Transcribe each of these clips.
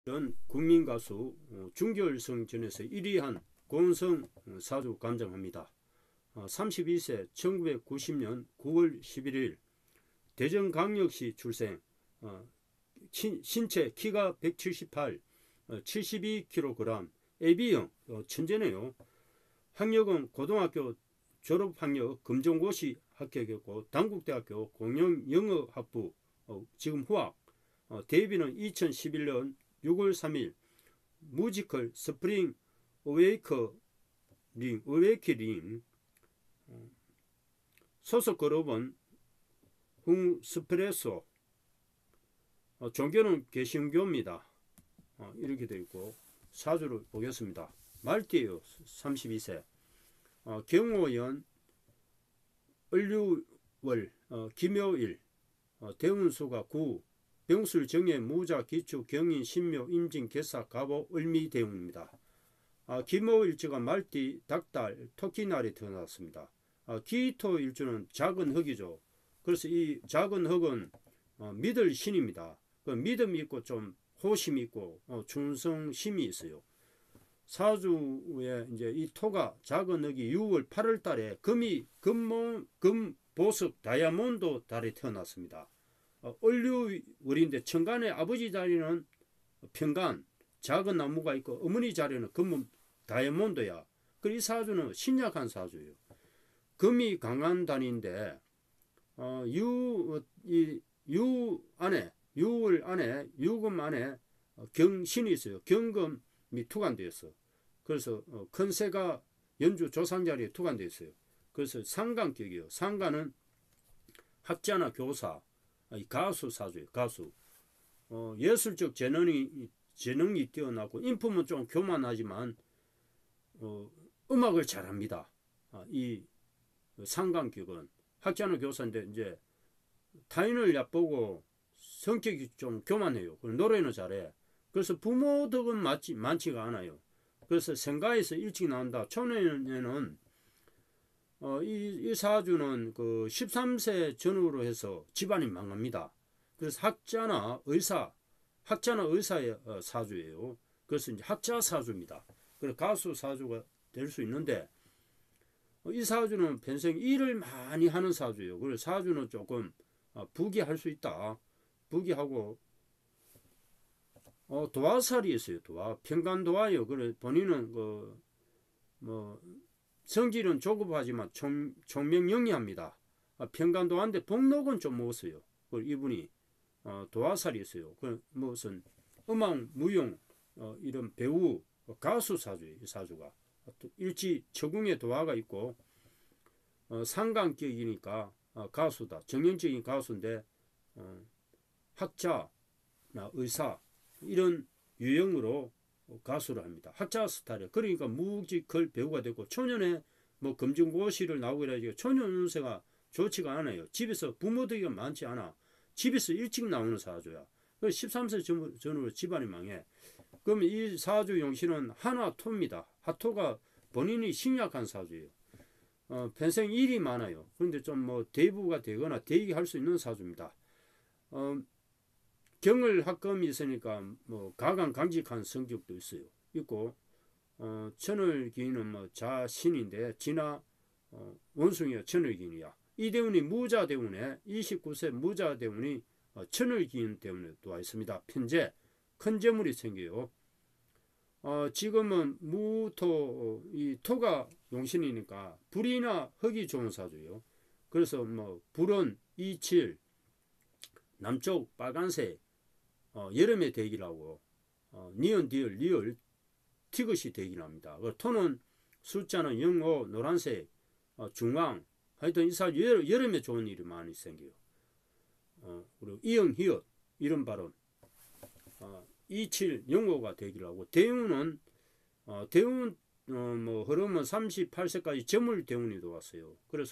국민가수 준결승전에서 1위한 고은성 사주 감정합니다. 32세 1990년 9월 11일 대전광역시 출생, 신체 키가 178, 72kg, AB형, 천재네요. 학력은 고등학교 졸업학력 검정고시 합격했고 단국대학교 공영영어학부 지금 후학, 데뷔는 2011년 6월 3일 뮤지컬 스프링 어웨이크닝, 소속 그룹은 흥스프레소, 종교는 개신교입니다. 이렇게 되어 있고 사주를 보겠습니다. 말띠예요. 32세, 경호연, 을류월, 김요일, 대운수가 9, 병술, 정해, 무자, 기축, 경인, 신묘, 임진, 개사, 갑오, 을미 대운입니다. 김오일주가 말띠, 닭달, 토끼날이 태어났습니다. 기토일주는 작은 흙이죠. 그래서 이 작은 흙은 믿을 신입니다. 그 믿음이 있고 좀 호심이 있고 충성심이 있어요. 사주에 이제 이 토가 작은 흙이 6월 8월 달에 금이 금 보석 다이아몬드 달에 태어났습니다. 을류월인데 천간의 아버지 자리는 평간 작은 나무가 있고 어머니 자리는 금 다이아몬드야. 그리고 이 사주는 신약한 사주예요. 금이 강한 단인데 유월 안에 유금 안에 경신이 있어요. 경금이 투관되어 있어. 그래서 큰 새가 연주 조상 자리에 투관되어 있어요. 그래서 상관격이에요. 상관은 학자나 교사, 가수 사주예요. 가수. 예술적 재능이 뛰어나고 인품은 좀 교만하지만 음악을 잘합니다. 이 상관격은 학자나 교사인데 이제 타인을 얕보고 성격이 좀 교만해요. 노래는 잘해. 그래서 부모 덕은 많지가 않아요. 그래서 생가에서 일찍 나온다. 초년에는 이 사주는 그 13세 전후로 해서 집안이 망합니다. 그래서 학자나 의사의 사주예요. 그래서 이제 학자 사주입니다. 그래서 가수 사주가 될 수 있는데 이 사주는 평생 일을 많이 하는 사주예요. 그래서 사주는 조금 부귀할 수 있다. 부귀하고 도화살이 있어요. 평간도화요. 그래 본인은 성질은 조급하지만 총명영리합니다. 평간도화인데 복록은 좀 못써요. 이분이 도화살이 있어요. 무슨 음악, 무용, 이런 배우, 가수 사주예요. 이 사주가 일지 처궁에 도화가 있고 상관격이니까 가수다. 정형적인 가수인데 학자나 의사 이런 유형으로 가수를 합니다. 학자 스타일이에요. 그러니까 묵직할 배우가 되고 초년에 검정고시를 나오고 이래가지고 초년 운세가 좋지가 않아요. 집에서 부모들이 많지 않아. 집에서 일찍 나오는 사주야. 13세 전후로 집안이 망해. 그러면 이 사주 용신은 한화토입니다. 화토가 본인이 신약한 사주예요. 평생 일이 많아요. 그런데 좀 대부가 되거나 대기할 수 있는 사주입니다. 경을 합금이 있으니까 가강강직한 성격도 있고 천을기인은 자신인데 진화 원숭이가 천을기인이야. 이 대운이 무자대운에 29세 무자대운이 천을기인 대운에 들어와 있습니다. 편재 큰 재물이 생겨요. 지금은 무토, 이 토가 용신이니까 불이나 흙이 좋은 사주예요. 그래서 불은 27, 남쪽 빨간색, 여름에 대기라고, 니은, 디을, 리을, 티것이 대기랍니다. 토는 숫자는 0, 5, 노란색, 중앙, 하여튼 이 사주 여름에 좋은 일이 많이 생겨요. 그리고 이응, 히읗, 이런 발음. 27, 05가 되기라고. 대운은 대운 흐름은 38세까지 재물대운이 들어왔어요. 그래서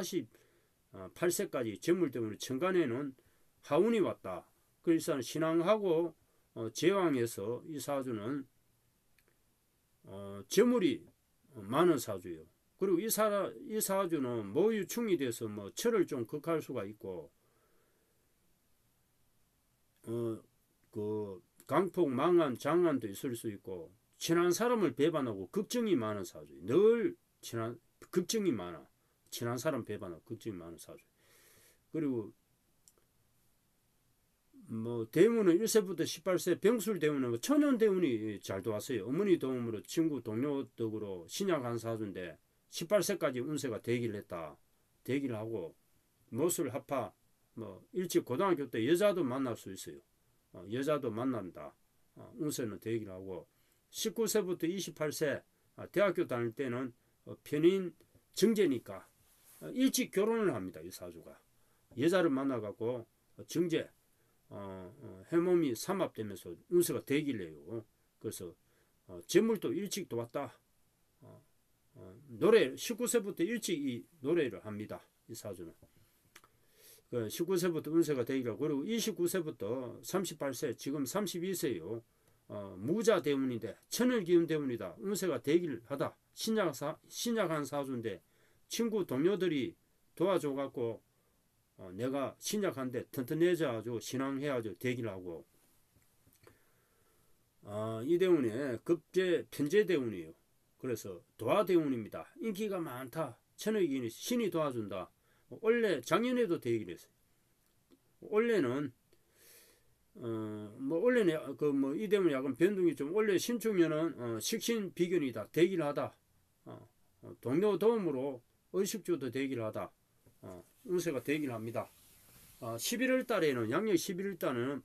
48세까지 재물대운이 천간에는 하운이 왔다. 그래서 신앙하고 제왕에서 이 사주는 재물이 많은 사주예요. 그리고 이 사주는 모유충이 돼서 철을 좀 극할 수가 있고 강폭, 망한, 장안도 있을 수 있고 친한 사람을 배반하고 걱정이 많은 사주. 늘 걱정이 많아. 친한 사람 배반하고 걱정이 많은 사주. 그리고 뭐 대운은 1세부터 18세 병술 대운은 천연 대운이 잘 도왔어요. 어머니 도움으로 친구 동료 덕으로 신약한 사주인데 18세까지 운세가 대기를 했다. 대기를 하고 모술 합파 뭐 일찍 고등학교 때 여자도 만날 수 있어요. 여자도 만난다. 운세는 대기를 하고 19세부터 28세 대학교 다닐 때는 편인 정제니까 일찍 결혼을 합니다. 이 사주가 여자를 만나갖고 정제 해몸이 삼합되면서 운세가 대기를 해요. 그래서 재물도 일찍 들어왔다. 노래 19세부터 일찍 이 노래를 합니다. 이 사주는 19세부터 운세가 대기가 그리고 29세부터 38세 지금 32세요. 무자 대운인데 천을기운 대운이다. 운세가 대기를 하다. 신약한 사주인데 친구 동료들이 도와줘 갖고 내가 신약한데 튼튼해져가지고 신앙해야죠. 대기를 하고 이 대운에 급제 편제 대운이에요. 그래서 도화 대운입니다. 인기가 많다. 천의기운이 신이 도와준다. 원래 작년에도 대기를 했어요. 원래는 원래는 이 대운이 약간 변동이 좀 원래 신축년은 식신 비견이다. 대기를 하다. 동료 도움으로 의식주도 대기를 하다. 운세가 대기를 합니다. 11월 달에는 양력 11월 달에는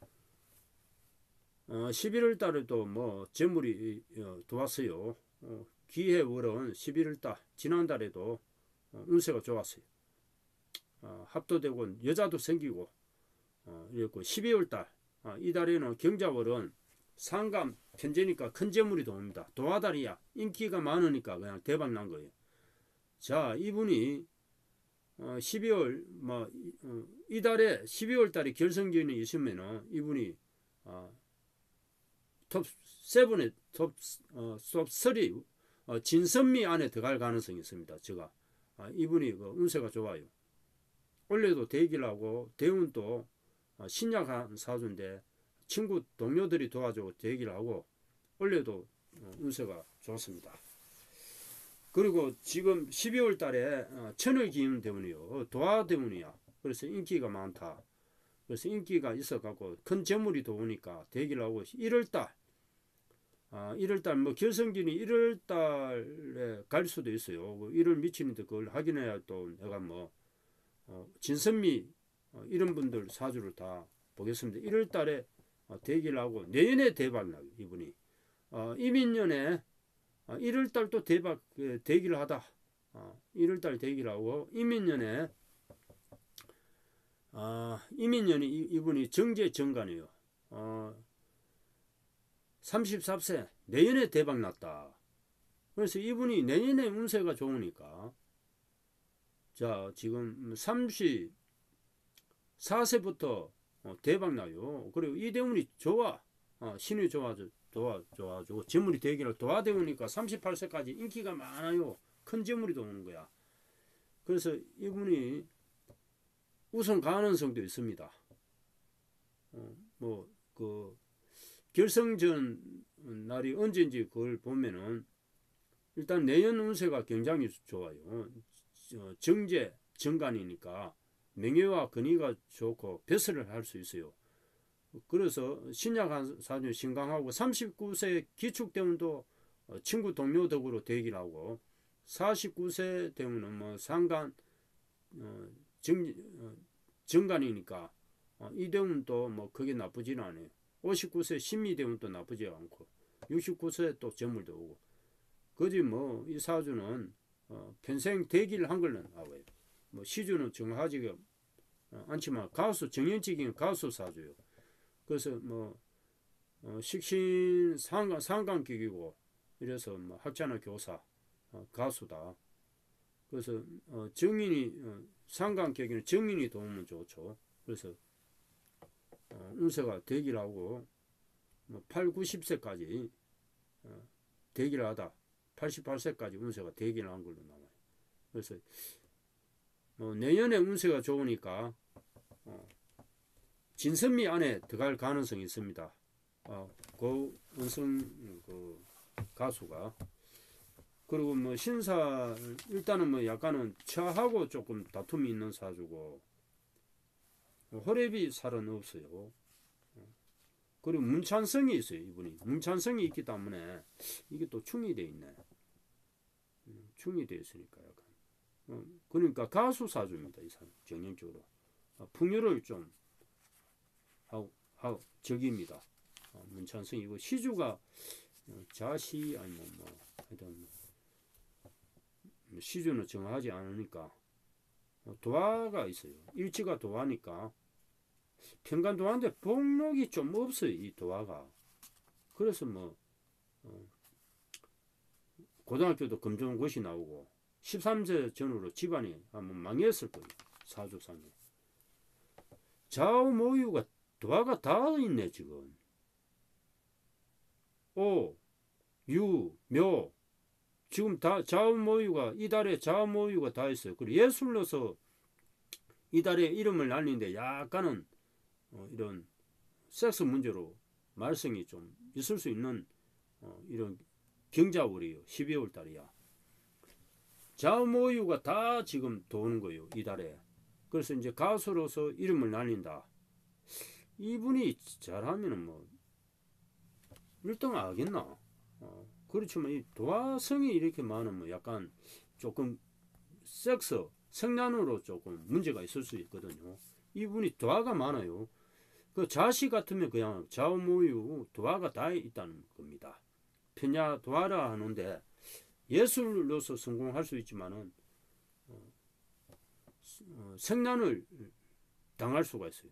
11월 달에도 뭐 재물이 좋았어요. 기해월은 11월 달 지난달에도 운세가 좋았어요. 합도되고 여자도 생기고 이랬고 12월 달 이 달에는 경자월은 상감 편제니까 큰 재물이 들어옵니다. 도화달이야. 인기가 많으니까 그냥 대박 난 거예요. 자, 이분이 12월 이 달에 12월 달에 결성기운이 있으면은 이분이 톱 7에 톱 3 진선미 안에 들어갈 가능성이 있습니다. 제가 이분이 운세가 좋아요. 원래도 대기를 하고 대운도 신약한 사주인데 친구 동료들이 도와주고 대기를 하고 원래도 운세가 좋습니다. 그리고 지금 12월 달에 천을 기운 대운이요. 도화 대운이야. 그래서 인기가 많다. 그래서 인기가 있어갖고 큰 재물이 들어오니까 대기를 하고 1월달 1월달 뭐 결성기니 1월달에 갈 수도 있어요. 1월 미치는데 그걸 확인해야 또 내가 뭐 진선미 이런 분들 사주를 다 보겠습니다. 1월달에 대기를 하고 내년에 대박 나요. 이분이 이민년에 1월달 또 대박 대기를 하다. 1월달 대기를 하고 이민년에 이민년이 이분이 정제 정관이에요. 34세 내년에 대박 났다. 그래서 이분이 내년에 운세가 좋으니까 자 지금 34세부터 대박 나요. 그리고 이 대운이 좋아. 신이 좋아지고 재물이 되기를 도와대우니까 38세까지 인기가 많아요. 큰 재물이 들어오는 거야. 그래서 이분이 우선 가능성도 있습니다. 결성전 날이 언제인지 그걸 보면은 일단 내년 운세가 굉장히 좋아요. 정제 정관이니까 명예와 권위가 좋고 배설을 할 수 있어요. 그래서 신약한 사주 신강하고 39세 기축대운도 친구 동료 덕으로 대기를 하고 49세 되면은 뭐 상간 정관이니까 이 대운도 뭐 그게 나쁘지는 않아요. 59세 신미대운도 나쁘지 않고 69세 또 재물도 오고 그지 뭐 이 사주는 평생 대기를 한 걸로 나와요. 뭐 시주는 정하지가 않지만 가수 정년직인 가수 사주요. 그래서 뭐 식신 상관격이고 이래서 뭐 학자나 교사 가수다. 그래서 정인이 상관격이는 정인이 도우면 좋죠. 그래서 운세가 대기를 하고 뭐 8, 90세까지 대기를 하다 88세까지 운세가 대기를 한 걸로 나와요. 그래서 내년에 운세가 좋으니까 진선미 안에 들어갈 가능성이 있습니다. 고은성 그 가수가. 그리고 뭐 신사 일단은 뭐 약간은 처하고 조금 다툼이 있는 사주고, 호랩이 살은 없어요. 그리고 문찬성이 있어요. 이분이 문찬성이 있기 때문에 이게 또 충이 돼 있네. 충이 돼 있으니까 약간 그러니까 가수 사주입니다. 이 사람 정형적으로 풍요를 좀 하고 적입니다. 문찬성이고 시주가 자시 아니면 뭐 하여튼 시주는 정하지 않으니까 도화가 있어요. 일지가 도화니까 평간도화인데 복록이 좀 없어요. 이 도화가. 그래서 뭐 고등학교도 검정고시 나오고 13세 전후로 집안이 한번 망했을 거예요. 사주상에. 좌우모유가 도화가 다 있네 지금. 오, 유, 묘 지금 다 좌우모유가 이달에 좌우모유가 다 있어요. 그리고 예술로서 이달에 이름을 날리는데 약간은 이런 섹스 문제로 말썽이 좀 있을 수 있는 이런 경자월이에요. 12월 달이야. 좌우모유가 다 지금 도는 거예요. 이달에. 그래서 이제 가수로서 이름을 날린다. 이분이 잘하면은 뭐 1등 하겠나? 그렇지만 이 도화성이 이렇게 많으면 약간 조금 섹스, 성난으로 조금 문제가 있을 수 있거든요. 이분이 도화가 많아요. 그 자시 같으면 그냥 좌우모유 도화가 다 있다는 겁니다. 편야 도화라 하는데 예술로서 성공할 수 있지만은 성난을 당할 수가 있어요.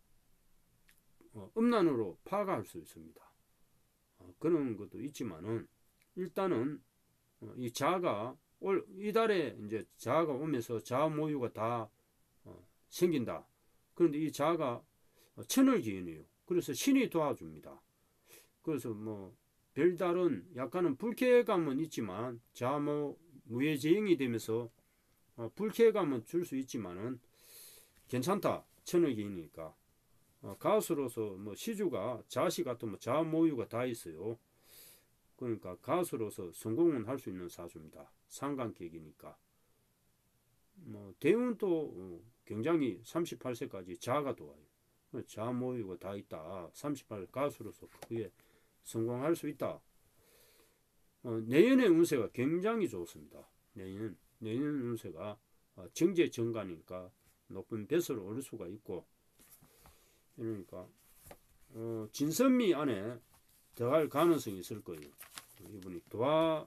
음란으로 파가할 수 있습니다. 그런 것도 있지만은 일단은 이 자가 이달에 이제 자가 오면서 자모유가 다 생긴다. 그런데 이 자가 천을 기인이에요. 그래서 신이 도와줍니다. 그래서 뭐 별다른 약간은 불쾌감은 있지만 자모 무예제행이 되면서 불쾌감은 줄 수 있지만은 괜찮다. 천을 기인이니까. 가수로서 뭐 시주가 자시 같은 뭐 자모유가 다 있어요. 그러니까 가수로서 성공은 할 수 있는 사주입니다. 상관객이니까. 뭐 대운도 굉장히 38세까지 자가 도와요. 자모유가 다 있다. 38 가수로서 크게 성공할 수 있다. 내년의 운세가 굉장히 좋습니다. 내년 운세가 정제 정관이니까 높은 뱃으로 오를 수가 있고, 그러니까 진선미 안에 들어갈 가능성이 있을 거예요. 이분이 도화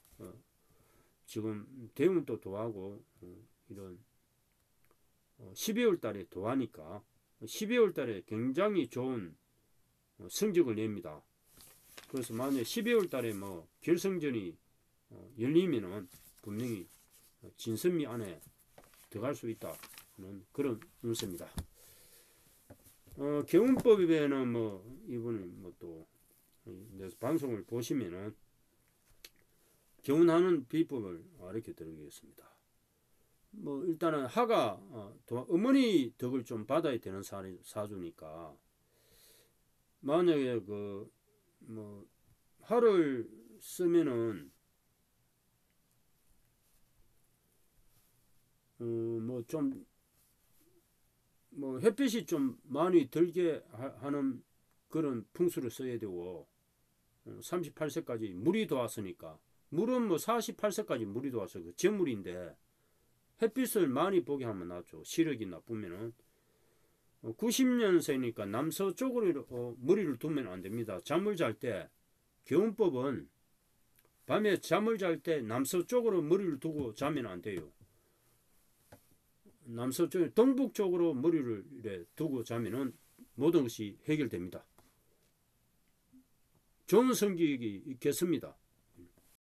지금 대운도 도화고 이런 12월 달에 도화니까 12월 달에 굉장히 좋은 성적을 냅니다. 그래서 만약에 12월 달에 뭐 결승전이 열리면은 분명히 진선미 안에 들어갈 수 있다는 그런 운세입니다. 개운법에는 뭐 이분은 뭐 또 방송을 보시면은 개운하는 비법을 이렇게 드리겠습니다. 뭐 일단은 하가 어머니 덕을 좀 받아야 되는 사주니까 만약에 그 뭐 하를 쓰면은 뭐 좀 뭐 햇빛이 좀 많이 들게 하는 그런 풍수를 써야 되고 38세까지 물이 도왔으니까 물은 뭐 48세까지 물이 도와서 그 정물인데 햇빛을 많이 보게 하면 낫죠. 시력이 나쁘면은 90년생이니까 남서쪽으로 머리를 두면 안 됩니다. 잠을 잘 때 개운법은 밤에 잠을 잘 때 남서쪽으로 머리를 두고 자면 안 돼요. 남서쪽 동북 쪽으로 머리를 이래 두고 자면은 모든 것이 해결됩니다. 좋은 성격이 있겠습니다.